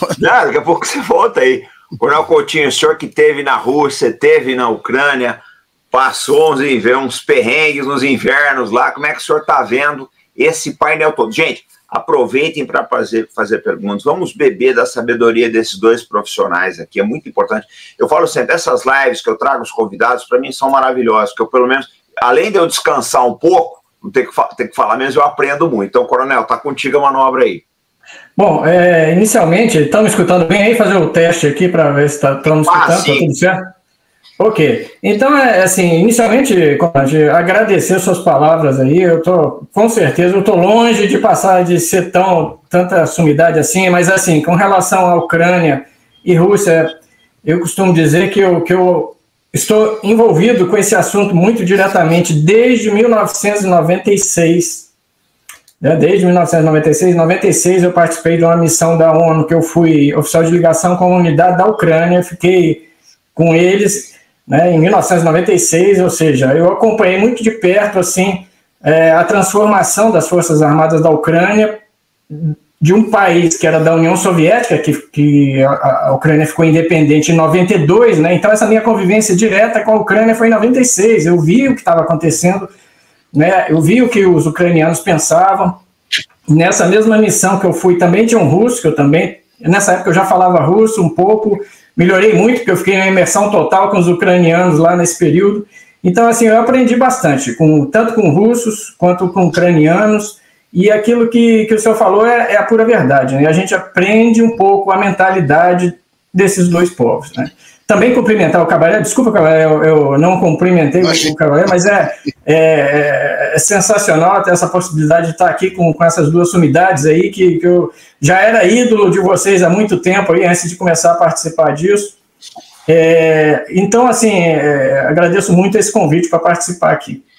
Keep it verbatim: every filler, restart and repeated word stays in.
Não, daqui a pouco você volta aí. Coronel Coutinho, o senhor que esteve na Rússia, esteve na Ucrânia, passou uns, uns perrengues nos invernos lá, como é que o senhor está vendo esse painel todo? Gente, aproveitem para fazer, fazer perguntas, vamos beber da sabedoria desses dois profissionais aqui, é muito importante. Eu falo sempre, essas lives que eu trago os convidados, para mim são maravilhosas, porque eu pelo menos, além de eu descansar um pouco, não ter que, ter que falar mesmo, eu aprendo muito. Então, Coronel, tá contigo a manobra aí. Bom, é, inicialmente, estão me escutando bem aí? Fazer o teste aqui para ver se estão tá, me escutando, ah, está tudo certo? Ok. Então, é, assim, inicialmente, Conrad, agradecer suas palavras aí. Eu tô, com certeza, eu estou longe de passar de ser tão, tanta sumidade assim, mas, assim, com relação à Ucrânia e Rússia, eu costumo dizer que eu, que eu estou envolvido com esse assunto muito diretamente desde mil novecentos e noventa e seis. Desde mil novecentos e noventa e seis, em noventa e seis eu participei de uma missão da ONU, que eu fui oficial de ligação com a unidade da Ucrânia, fiquei com eles, né, em mil novecentos e noventa e seis, ou seja, eu acompanhei muito de perto assim, é, a transformação das Forças Armadas da Ucrânia, de um país que era da União Soviética, que, que a, a Ucrânia ficou independente em noventa e dois, né, então essa minha convivência direta com a Ucrânia foi em noventa e seis, eu vi o que estava acontecendo, né, eu vi o que os ucranianos pensavam. Nessa mesma missão que eu fui, também tinha um russo, que eu também, nessa época eu já falava russo um pouco, melhorei muito, porque eu fiquei em imersão total com os ucranianos lá nesse período. Então, assim, eu aprendi bastante, com, tanto com russos quanto com ucranianos, e aquilo que, que o senhor falou é, é a pura verdade, né? A gente aprende um pouco a mentalidade desses dois povos, né? Também cumprimentar o Cabaré, desculpa, Cabaré, eu, eu não cumprimentei o Cabaré, mas é, é, é sensacional ter essa possibilidade de estar aqui com, com essas duas sumidades aí, que, que eu já era ídolo de vocês há muito tempo, aí, antes de começar a participar disso. É, então, assim, é, agradeço muito esse convite para participar aqui.